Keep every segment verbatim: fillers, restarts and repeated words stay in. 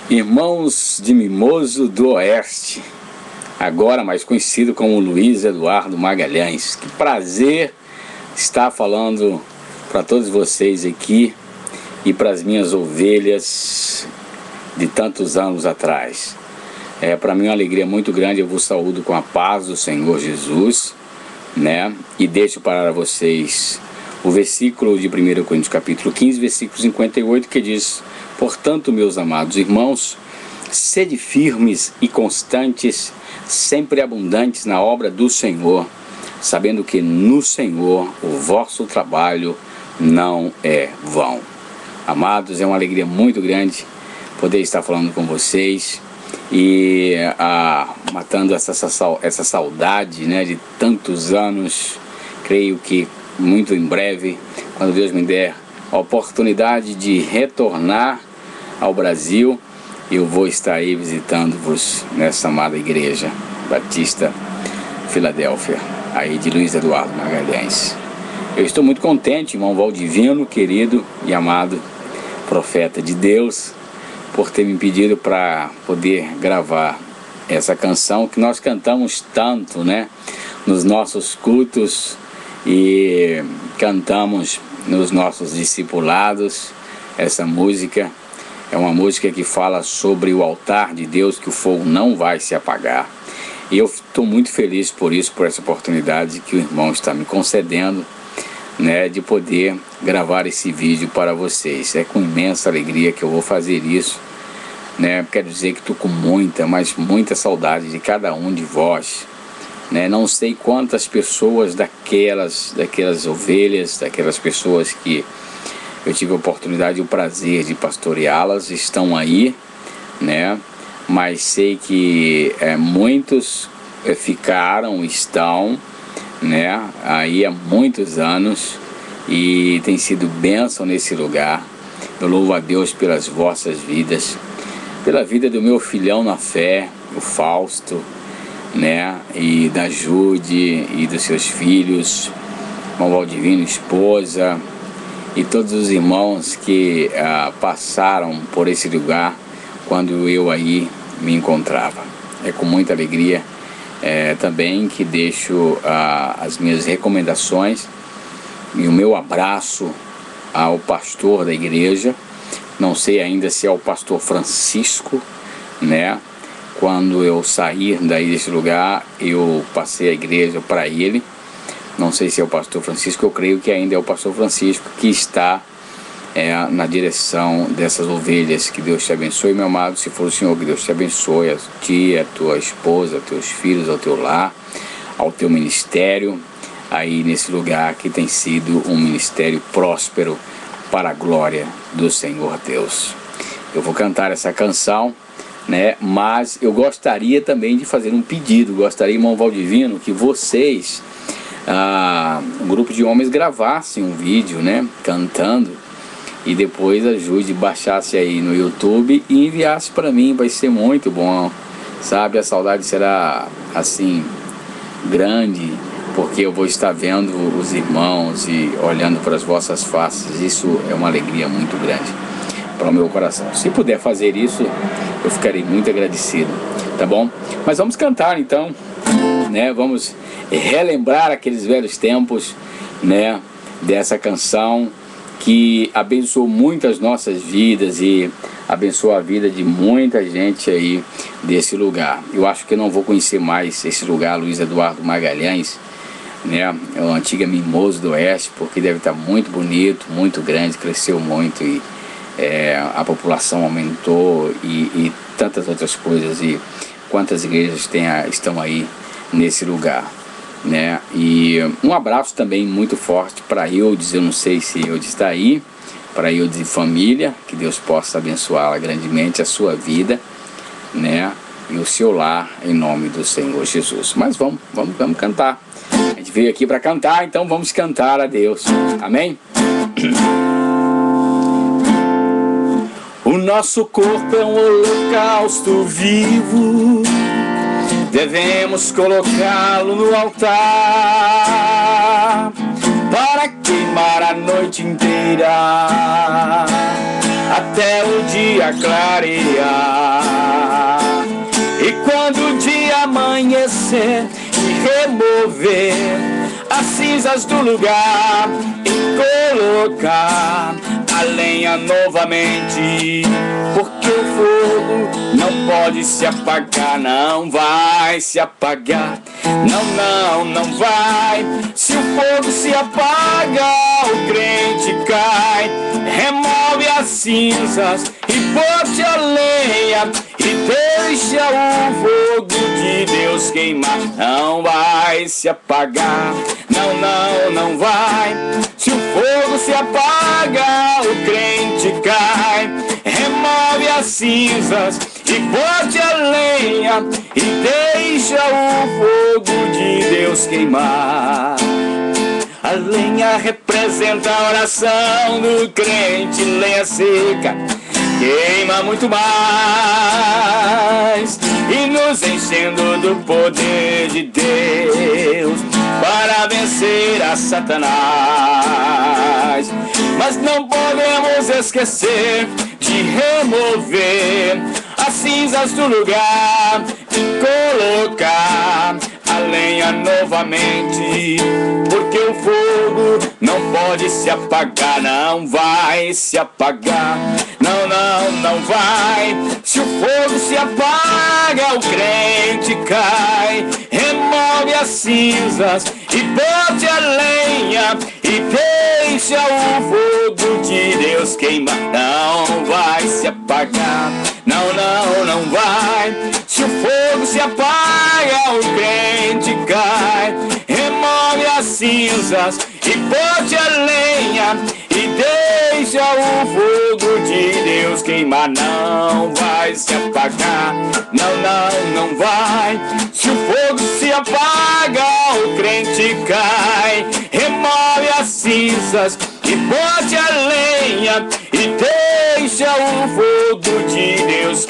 Irmãos de Mimoso do Oeste, agora mais conhecido como Luiz Eduardo Magalhães. Que prazer estar falando para todos vocês aqui e para as minhas ovelhas de tantos anos atrás. É para mim uma alegria muito grande. Eu vos saúdo com a paz do Senhor Jesus, né? E deixo para vocês o versículo de primeira Coríntios capítulo quinze, versículo cinquenta e oito, que diz: portanto, meus amados irmãos, sede firmes e constantes, sempre abundantes na obra do Senhor, sabendo que no Senhor o vosso trabalho não é vão. Amados, é uma alegria muito grande poder estar falando com vocês e ah, matando essa, essa, essa saudade, né, de tantos anos. Creio que muito em breve, quando Deus me der a oportunidade de retornar ao Brasil, eu vou estar aí visitando-vos nessa amada igreja Batista Filadélfia, aí de Luiz Eduardo Magalhães. Eu estou muito contente, irmão Valdivino, querido e amado profeta de Deus, por ter me pedido para poder gravar essa canção que nós cantamos tanto, né, nos nossos cultos e cantamos nos nossos discipulados. Essa música é uma música que fala sobre o altar de Deus, que o fogo não vai se apagar. E eu estou muito feliz por isso, por essa oportunidade que o irmão está me concedendo, né, de poder gravar esse vídeo para vocês. É com imensa alegria que eu vou fazer isso, né? Quero dizer que estou com muita, mas muita saudade de cada um de vós, né? Não sei quantas pessoas daquelas, daquelas ovelhas, daquelas pessoas que eu tive a oportunidade e o prazer de pastoreá-las estão aí, né? Mas sei que é, muitos é, ficaram, estão, né, aí há muitos anos e tem sido bênção nesse lugar. Eu louvo a Deus pelas vossas vidas, pela vida do meu filhão na fé, o Fausto, né, e da Jude e dos seus filhos, o Valdivino, esposa, e todos os irmãos que ah, passaram por esse lugar quando eu aí me encontrava. É com muita alegria é, também que deixo ah, as minhas recomendações e o meu abraço ao pastor da igreja. Não sei ainda se é o pastor Francisco, né? Quando eu sair daí desse lugar, eu passei a igreja para ele. Não sei se é o pastor Francisco, eu creio que ainda é o pastor Francisco que está é, na direção dessas ovelhas. Que Deus te abençoe, meu amado. Se for o Senhor, que Deus te abençoe, a ti, a tua esposa, a teus filhos, ao teu lar, ao teu ministério, aí nesse lugar que tem sido um ministério próspero para a glória do Senhor Deus. Eu vou cantar essa canção, né? Mas eu gostaria também de fazer um pedido. Gostaria, irmão Valdivino, que vocês, ah, um grupo de homens, gravassem um vídeo, né, cantando, e depois ajude, baixasse aí no YouTube e enviasse para mim. Vai ser muito bom, sabe? A saudade será assim grande, porque eu vou estar vendo os irmãos e olhando para as vossas faces. Isso é uma alegria muito grande para o meu coração. Se puder fazer isso, eu ficarei muito agradecido, tá bom? Mas vamos cantar então, né? Vamos relembrar aqueles velhos tempos, né, dessa canção que abençoou muito as nossas vidas e abençoou a vida de muita gente aí desse lugar. Eu acho que eu não vou conhecer mais esse lugar, Luiz Eduardo Magalhães, né, é o antigo Mimoso do Oeste, porque deve estar muito bonito, muito grande, cresceu muito e é, a população aumentou e, e tantas outras coisas, e quantas igrejas tem a, estão aí nesse lugar, né? E um abraço também muito forte para Eudes. Eu não sei se Eudes está aí, para Eudes e família, que Deus possa abençoá-la grandemente, a sua vida, né, e o seu lar, em nome do Senhor Jesus. Mas vamos, vamos, vamos cantar. A gente veio aqui para cantar, então vamos cantar a Deus. Amém? O nosso corpo é um holocausto vivo, devemos colocá-lo no altar para queimar a noite inteira até o dia clarear. E quando o dia amanhecer e remover as cinzas do lugar e colocar a lenha novamente, porque o fogo não pode se apagar, não vai se apagar, não, não, não vai. Se o fogo se apaga, o crente cai, remove as cinzas e bote a lenha e deixa o fogo de Deus queimar. Não vai se apagar, não, não, não vai. Se o fogo se apaga, o crente cai, remove as cinzas e bote a lenha e deixa o fogo de Deus queimar. A lenha representa a oração do crente, lenha seca queima muito mais, e nos enchendo do poder de Deus para vencer a Satanás. Mas não podemos esquecer de remover as cinzas do lugar e colocar a lenha novamente, porque o fogo não pode se apagar, não vai se apagar, não, não, não vai. Se o fogo se apaga, o crente cai, remove as cinzas e bote a lenha e deixa o fogo de Deus queimar. Não vai se apagar, não, não, não vai. Se o fogo se apaga, o crente cai, remove as cinzas e bote a lenha e deixa o fogo de Deus queimar. Não vai se apagar, não, não, não vai. Se o fogo se apaga, o crente cai, remove as cinzas e bote a lenha e deixa o fogo de Deus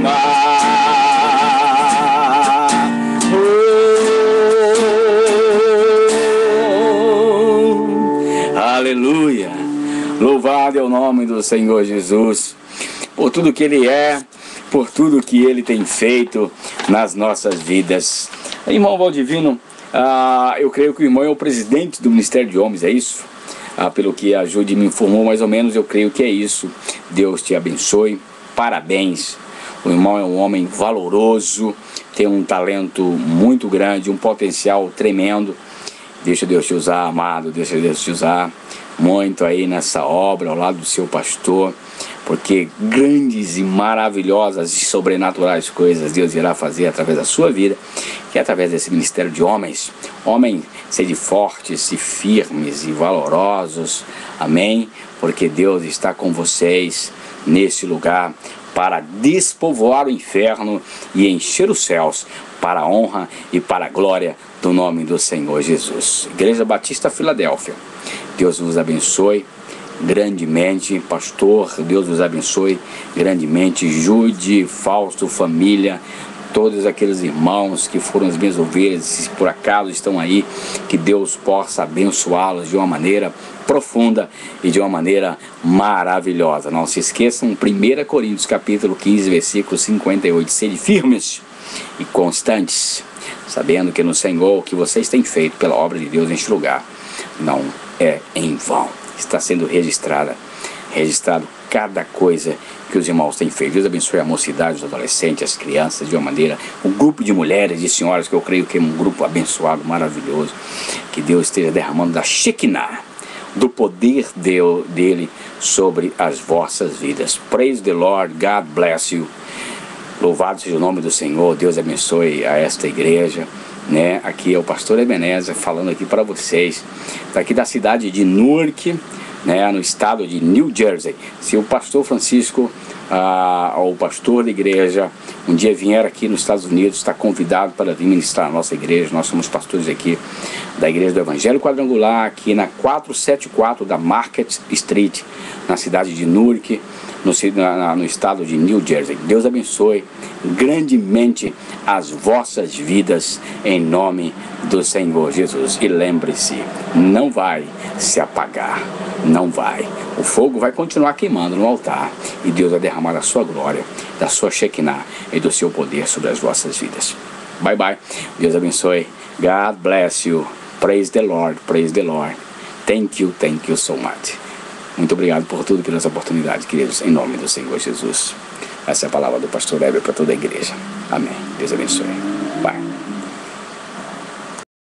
queimar. Oh, aleluia! Louvado é o nome do Senhor Jesus, por tudo que Ele é, por tudo que Ele tem feito nas nossas vidas. Irmão Valdivino, ah, eu creio que o irmão é o presidente do Ministério de Homens, é isso? Ah, pelo que a Judy me informou, mais ou menos, eu creio que é isso. Deus te abençoe, parabéns. O irmão é um homem valoroso, tem um talento muito grande, um potencial tremendo. Deixa Deus te usar, amado, deixa Deus te usar muito aí nessa obra, ao lado do seu pastor, porque grandes e maravilhosas e sobrenaturais coisas Deus irá fazer através da sua vida, que é através desse ministério de homens. Homens, sede fortes e firmes e valorosos, amém? Porque Deus está com vocês nesse lugar para despovoar o inferno e encher os céus para a honra e para a glória do nome do Senhor Jesus. Igreja Batista Filadélfia, Deus vos abençoe grandemente, pastor, Deus vos abençoe grandemente, Jude, Fausto, família, todos aqueles irmãos que foram as minhas ovelhas, se por acaso estão aí, que Deus possa abençoá-los de uma maneira profunda e de uma maneira maravilhosa. Não se esqueçam, primeira Coríntios capítulo quinze, versículo cinquenta e oito, sede firmes e constantes, sabendo que no Senhor o que vocês têm feito pela obra de Deus neste lugar não é em vão. Está sendo registrada, registrado cada coisa que os irmãos têm feito. Deus abençoe a mocidade, os adolescentes, as crianças, de uma maneira, um grupo de mulheres e senhoras, que eu creio que é um grupo abençoado, maravilhoso, que Deus esteja derramando da Shekinah, do poder de, dele sobre as vossas vidas. Praise the Lord, God bless you. Louvado seja o nome do Senhor. Deus abençoe a esta igreja, né? Aqui é o pastor Ebenezer falando aqui para vocês, daqui da cidade de Newark, né, no estado de New Jersey. Se o pastor Francisco, ah, o pastor da igreja, um dia vier aqui nos Estados Unidos, está convidado para vir ministrar a nossa igreja. Nós somos pastores aqui da Igreja do Evangelho Quadrangular, aqui na quatrocentos e setenta e quatro da Market Street, na cidade de Newark, no, na, no estado de New Jersey. Deus abençoe grandemente as vossas vidas, em nome do Senhor Jesus. E lembre-se, não vai se apagar, não vai. O fogo vai continuar queimando no altar, e Deus vai derramar a sua glória, da sua Shekinah e do seu poder sobre as vossas vidas. Bye bye. Deus abençoe. God bless you. Praise the Lord. Praise the Lord. Thank you. Thank you so much. Muito obrigado por tudo, pelas oportunidades, queridos, em nome do Senhor Jesus. Essa é a palavra do pastor Heber para toda a igreja. Amém. Deus abençoe.